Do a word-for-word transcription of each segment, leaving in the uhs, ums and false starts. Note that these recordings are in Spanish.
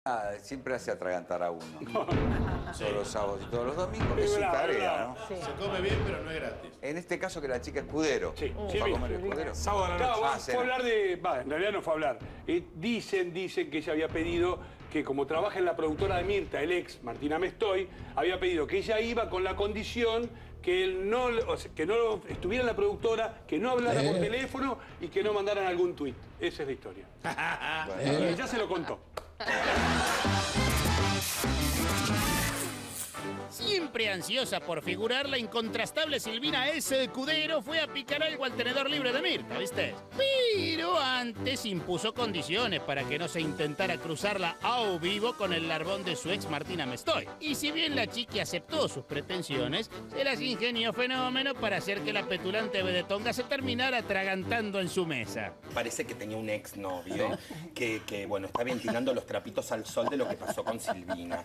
Ah, siempre hace atragantar a uno. Todos los sábados y todos los domingos, es su tarea, ¿no? Sí. Se come bien, pero no es gratis. En este caso que la chica Escudero. Sí, ¿Va sí, a sí, comer sí, Escudero? Sábado a la noche. Claro, Ah, fue a hablar de... Va, en realidad no fue a hablar. Eh, dicen, dicen que ella había pedido que, como trabaja en la productora de Mirta, el ex, Martina Mestoy, había pedido que ella iba con la condición que él no, o sea, que no estuviera en la productora, que no hablara por teléfono y que no mandaran algún tuit. Esa es la historia. Bueno, eh. Ya se lo contó. Siempre ansiosa por figurar, la incontrastable Silvina Escudero fue a picar algo al tenedor libre de Mirta, ¿viste? Pero antes impuso condiciones para que no se intentara cruzarla a vivo con el larvón de su ex Martina Mestoy. Y si bien la chiqui aceptó sus pretensiones, se las ingenió fenómeno para hacer que la petulante vedetonga se terminara atragantando en su mesa. Parece que tenía un exnovio que, que, bueno, está ventilando los trapitos al sol de lo que pasó con Silvina.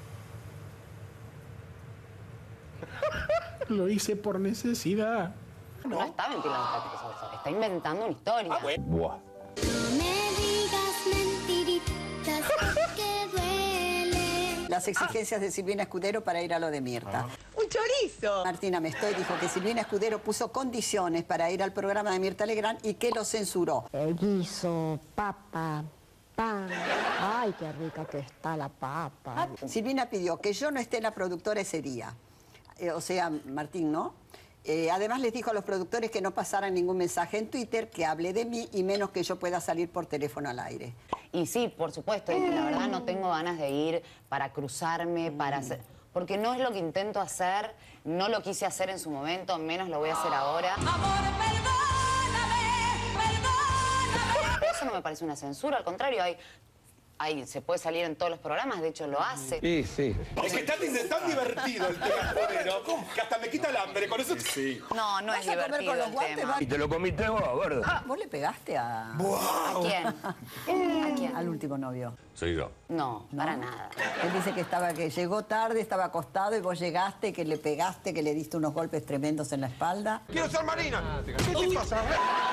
Lo hice por necesidad. No, no está ventilando trapitos al sol, está inventando una historia. Ah, bueno. Buah. Me digas mentiritas que duele. Las exigencias de Silvina Escudero para ir a lo de Mirta. ¡Un chorizo! Martina Mestoy dijo que Silvina Escudero puso condiciones para ir al programa de Mirta Legrand y que lo censuró. El guiso, papa, pan. Ay, qué rica que está la papa. Silvina pidió que yo no esté en la productora ese día. Eh, o sea, Martín, ¿no? Eh, además les dijo a los productores que no pasaran ningún mensaje en Twitter, que hable de mí y menos que yo pueda salir por teléfono al aire. Y sí, por supuesto, la verdad no tengo ganas de ir para cruzarme, para hacer... Porque no es lo que intento hacer, no lo quise hacer en su momento, menos lo voy a hacer ahora. Amor, perdóname, perdóname. Pero eso no me parece una censura, al contrario, hay... Ahí se puede salir en todos los programas, de hecho lo hace. Sí, sí. Es que está tan divertido el tema Escudero, que hasta me quita el hambre, con eso... Sí. No, no es ¿Vas a comer divertido con los el guantes, tema. va? Y te lo comiste vos, gordo. Ah, ¿vos le pegaste a... ¿A quién? ¿A quién? al último novio? Soy yo. No, ¿No? para nada. Él dice que estaba, que llegó tarde, estaba acostado y vos llegaste, que le pegaste, que le diste unos golpes tremendos en la espalda. ¡Quiero ser Marina! ¿Qué te pasa?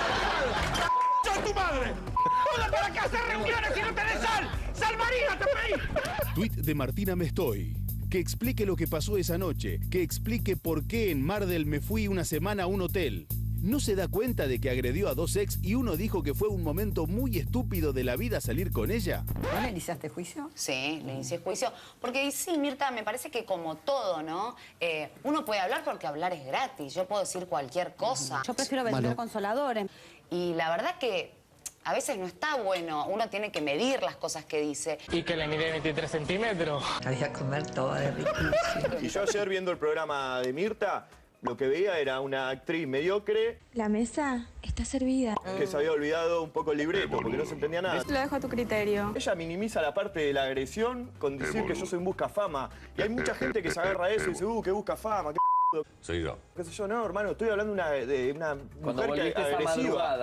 ¡Soy tu madre! ¡Toda para acá hacer reuniones y no tenés sal! ¡Sal Marina, te pedí! Tuit de Martina Mestoy. Que explique lo que pasó esa noche. Que explique por qué en Mar del me fui una semana a un hotel. ¿No se da cuenta de que agredió a dos ex y uno dijo que fue un momento muy estúpido de la vida salir con ella? ¿Vos le iniciaste juicio? Sí, le inicié juicio. Porque sí, Mirta, me parece que como todo, ¿no? Eh, uno puede hablar porque hablar es gratis. Yo puedo decir cualquier cosa. Yo prefiero vender Bueno. consoladores. Y la verdad que a veces no está bueno. Uno tiene que medir las cosas que dice. Y que le mide veintitrés centímetros. Había que comer todo de riquísimo. Y yo ayer viendo el programa de Mirta, lo que veía era una actriz mediocre. La mesa está servida. Que se había olvidado un poco el libreto, porque no se entendía nada. Lo dejo a tu criterio. Ella minimiza la parte de la agresión con decir que yo soy un buscafama. Y hay mucha gente que se agarra a eso y dice, uh, que busca fama, qué p***. Soy yo. ¿Qué sé yo? No, hermano, estoy hablando de una, de una mujer que agresiva.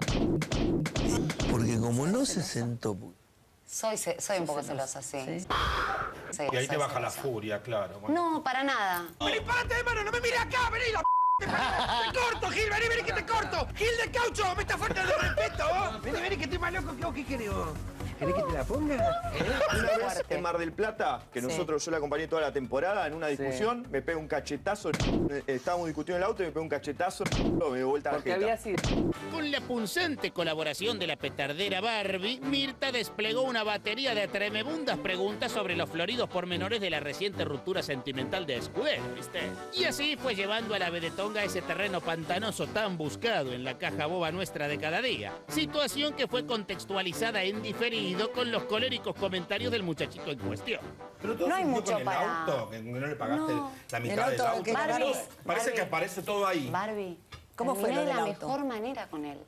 Porque como no se sentó... Soy, ce- soy un poco celosa, sí. ¿Sí? Sí, Y ahí soy te baja la celosa. furia, claro. Bueno. No, para nada. ¡Vení, párate, hermano! ¡No me mires acá! ¡Vení, la p***! ¡Te corto, Gil! ¡Vení, vení, que te corto! ¡Gil de caucho! ¡Me está faltando de respeto! ¡Vení, vení, que estoy más loco que vos! ¿Qué querés vos? ¿Querés que te la ponga? Una vez en Mar del Plata, que Sí. nosotros, yo la acompañé toda la temporada, en una discusión, me pega un cachetazo, eh, estábamos discutiendo en el auto y me pega un cachetazo, me dio vuelta la jeta. Con la punzante colaboración de la petardera Barbie, Mirta desplegó una batería de tremebundas preguntas sobre los floridos pormenores de la reciente ruptura sentimental de Escudero, ¿viste? Y así fue llevando a la vedetonga a ese terreno pantanoso tan buscado en la caja boba nuestra de cada día. Situación que fue contextualizada en diferido con los coléricos comentarios del muchachito en cuestión. Pero todo No hay surgió mucho con el para- auto, que no le pagaste No. la El mitad del auto auto. que Barbie, ganaron. Parece Barbie, que aparece todo ahí. Barbie. ¿Cómo fue terminé lo de la del auto? mejor manera con él.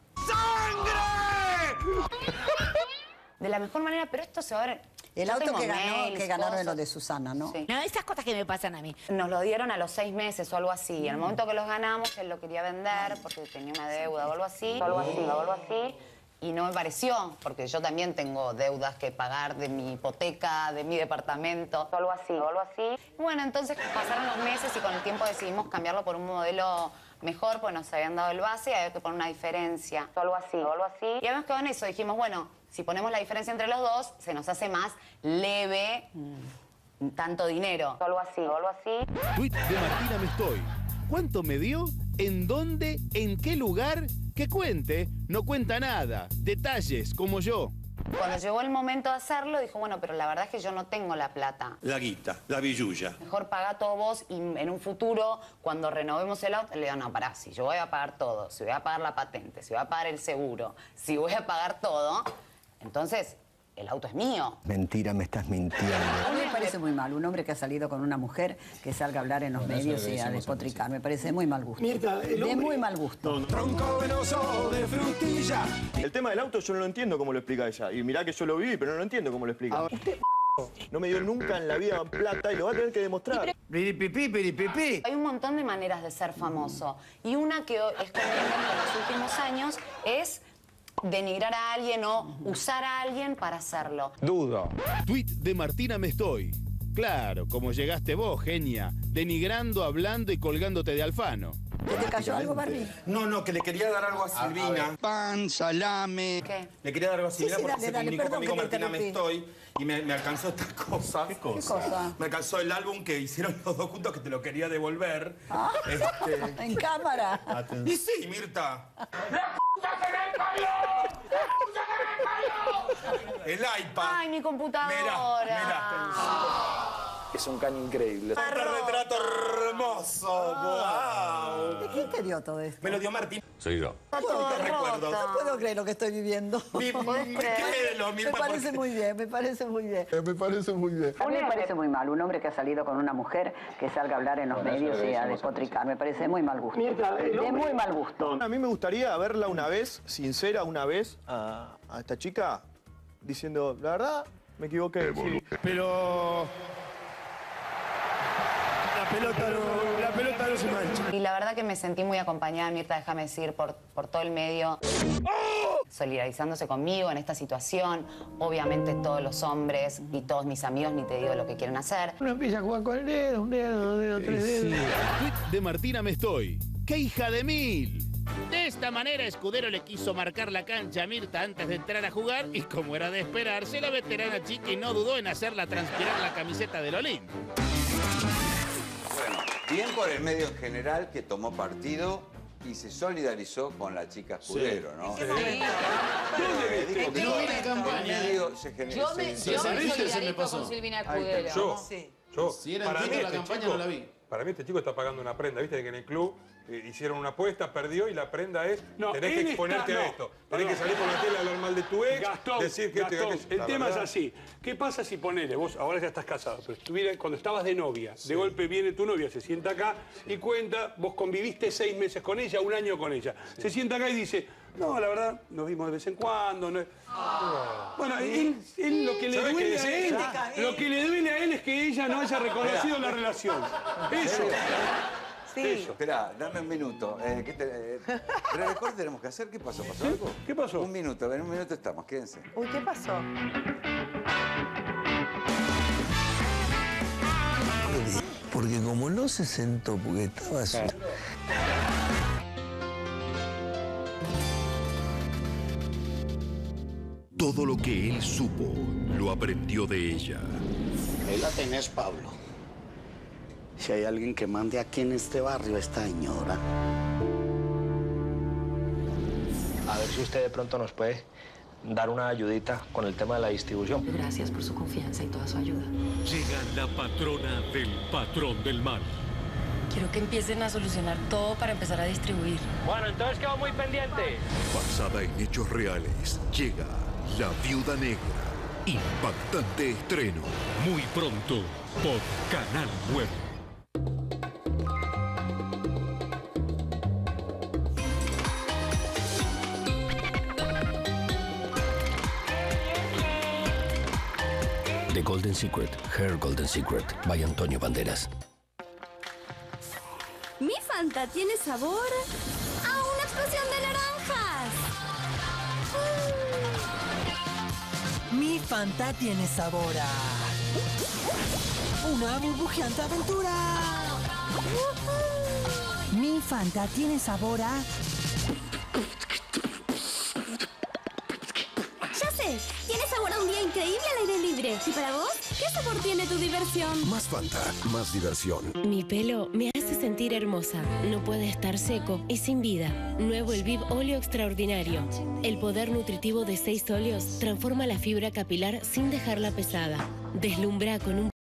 ¡Sangre! De la mejor manera, pero esto se va a ver... El Yo auto tengo que ganó, mails, que ganaron de lo cosas. de Susana, ¿no? Sí. No, esas cosas que me pasan a mí. Nos lo dieron a los seis meses o algo así. Y al momento que los ganamos, él lo quería vender porque tenía una deuda o algo así. O algo así, o algo así. Y no me pareció, porque yo también tengo deudas que pagar de mi hipoteca, de mi departamento, o algo así, o algo así. Bueno, entonces pasaron los meses y con el tiempo decidimos cambiarlo por un modelo mejor, pues nos habían dado el base y había que poner una diferencia, o algo así, o algo así. Y habíamos quedado en eso, dijimos, bueno, si ponemos la diferencia entre los dos, se nos hace más leve mm. tanto dinero. O algo así, o algo así. Tweet de Martina Mestoy. ¿Cuánto me dio? ¿En dónde? ¿En qué lugar? Que cuente. No cuenta nada. Detalles, como yo. Cuando llegó el momento de hacerlo, dijo, bueno, pero la verdad es que yo no tengo la plata. La guita, la billulla. Mejor paga todo vos y en un futuro, cuando renovemos el auto, le digo, no, pará, si yo voy a pagar todo, si voy a pagar la patente, si voy a pagar el seguro, si voy a pagar todo, entonces el auto es mío. Mentira, me estás mintiendo. A mí me parece muy mal un hombre que ha salido con una mujer que salga a hablar en los medios y a despotricar. Me parece muy mal gusto. Mirta, el de hombre... muy mal gusto. Tronco venoso de frutilla. El tema del auto yo no lo entiendo cómo lo explica ella. Y mirá que yo lo viví, pero no lo entiendo cómo lo explica. Usted no me dio nunca en la vida plata y lo va a tener que demostrar. Piripipí, piripipí. Hay un montón de maneras de ser famoso. Y una que es común en los últimos años es denigrar a alguien o usar a alguien para hacerlo. Dudo. Tweet de Martina Mestoy. Claro, como llegaste vos, genia. Denigrando, hablando y colgándote de Alfano. ¿Te cayó algo, Barbie? No, no, que le quería dar algo a Silvina. Pan, salame. ¿Qué? Le quería dar algo a Silvina Sí, sí, porque dale, se dale, comunicó perdón conmigo que te Martina interrumpí. Mestoy y me, me alcanzó estas cosas. ¿Qué ¿Qué cosa? Me alcanzó el álbum que hicieron los dos juntos que te lo quería devolver. Ah, Este... en cámara. Y sí, Mirta. El iPad. Ay, mi computadora. Mirá, mirá. Es un can increíble. Un retrato hermoso. ¡Wow! ¿De quién te dio todo esto? Me lo dio Martín. Soy yo. Está todo Te recuerdo. No puedo creer lo que estoy viviendo. Mi, créelo, mi Me parece muy bien, me parece muy bien. Me parece muy bien. A mí me parece muy mal un hombre que ha salido con una mujer que salga a hablar en los medios y a despotricar. Me parece muy mal gusto. De muy mal gusto. A mí me gustaría verla una vez, sincera una vez, a, a esta chica, diciendo, la verdad, me equivoqué. Sí. Pero... La pelota no, la pelota no se mancha. Y la verdad que me sentí muy acompañada, Mirta, déjame decir, por, por todo el medio. Solidarizándose conmigo en esta situación. Obviamente todos los hombres y todos mis amigos, ni te digo lo que quieren hacer. Uno empieza a jugar con el dedo, un dedo, dos dedos, tres dedos. Tweet de Martina Mestoy. ¡Qué hija de mil! De esta manera, Escudero le quiso marcar la cancha a Mirta antes de entrar a jugar y, como era de esperarse, la veterana Chiqui no dudó en hacerla transpirar la camiseta del Olimpo. Bueno, bien por el medio en general que tomó partido y se solidarizó con la chica Escudero, ¿no? Sí. Dijo que No todo- vi la campaña. el medio se gener- Yo me, se- yo se- me se- se me solidarizo pasó. con Silvina Ahí está. Escudero. Yo, Sí. yo, Si era para mí entiendo la este campaña, chico- no la vi. Para mí este chico está pagando una prenda, viste que en el club eh, hicieron una apuesta, perdió y la prenda es, No, tenés él que exponerte está- a no, esto, tenés perdón. que salir por la tele a hablar mal de tu ex, Gastón, decir que Gastón, este, que el la tema verdad. es así. ¿Qué pasa si ponele, vos ahora ya estás casado, pero estuviera, cuando estabas de novia, de golpe viene tu novia, se sienta acá y cuenta, vos conviviste seis meses con ella, un año con ella. Se sienta acá y dice, no, la verdad, nos vimos de vez en cuando. No es... Bueno, él, él lo que le ¿Sabés duele qué a decís? él, lo que le duele a él es que ella no haya reconocido la relación. Eso. Eso. Esperá, dame un minuto. Eh, ¿qué te, eh, ¿Pero record tenemos que hacer? ¿Qué pasó? ¿Pasó algo? ¿Qué pasó? Un minuto, en un minuto estamos, quédense. Uy, ¿qué pasó? Porque como no se sentó porque estaba así. Todo lo que él supo, lo aprendió de ella. Ahí la tenés, Pablo. Si hay alguien que mande aquí en este barrio, esta señora. A ver si usted de pronto nos puede dar una ayudita con el tema de la distribución. Gracias por su confianza y toda su ayuda. Llega la patrona del patrón del mal. Quiero que empiecen a solucionar todo para empezar a distribuir. Bueno, entonces quedo muy pendiente. Basada en hechos reales, llega La Viuda Negra. Impactante estreno. Muy pronto por Canal nueve. The Golden Secret, Her Golden Secret, by Antonio Banderas. Mi Fanta tiene sabor a una explosión de naranjas. Mi Fanta tiene sabor a una burbujeante aventura. Mi Fanta tiene sabor a... Ya sé, increíble al aire libre. ¿Y para vos? ¿Qué sabor tiene tu diversión? Más Fanta, más diversión. Mi pelo me hace sentir hermosa. No puede estar seco y sin vida. Nuevo el Viv Óleo Extraordinario. El poder nutritivo de seis óleos transforma la fibra capilar sin dejarla pesada. Deslumbra con un